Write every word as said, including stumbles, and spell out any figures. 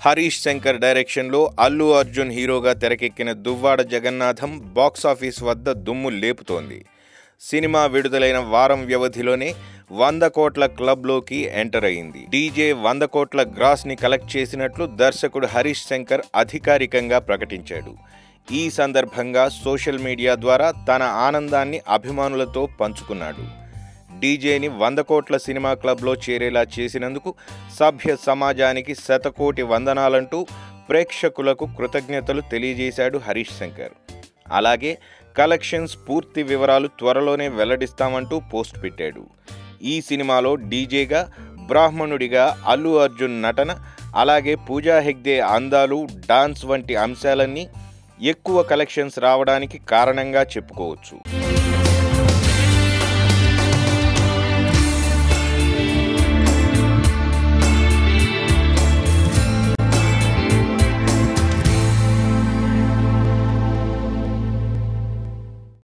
హరీష్ శంకర్ డైరెక్షన్లో అల్లు అర్జున్ హీరోగా తెరకెక్కిన దువ్వాడ జగన్నాథం బాక్సాఫీస్ వద్ద దుమ్ము లేపుతోంది. సినిమా విడుదలైన వారం వ్యవధిలోనే వంద కోట్ల క్లబ్లోకి ఎంటర్ అయింది. డీజే వంద కోట్ల గ్రాస్ని కలెక్ట్ చేసినట్లు దర్శకుడు హరీష్ శంకర్ అధికారికంగా ప్రకటించాడు. ఈ సందర్భంగా సోషల్ మీడియా ద్వారా తన ఆనందాన్ని అభిమానులతో పంచుకున్నాడు. డీజేని వంద కోట్ల సినిమా క్లబ్లో చేరేలా చేసినందుకు సభ్య సమాజానికి శతకోటి వందనాలంటూ ప్రేక్షకులకు కృతజ్ఞతలు తెలియజేశాడు హరీష్ శంకర్. అలాగే కలెక్షన్స్ పూర్తి వివరాలు త్వరలోనే వెల్లడిస్తామంటూ పోస్ట్ పెట్టాడు. ఈ సినిమాలో డీజేగా, బ్రాహ్మణుడిగా అల్లు అర్జున్ నటన, అలాగే పూజా హెగ్డే అందాలు, డాన్స్ వంటి అంశాలన్నీ ఎక్కువ కలెక్షన్స్ రావడానికి కారణంగా చెప్పుకోవచ్చు.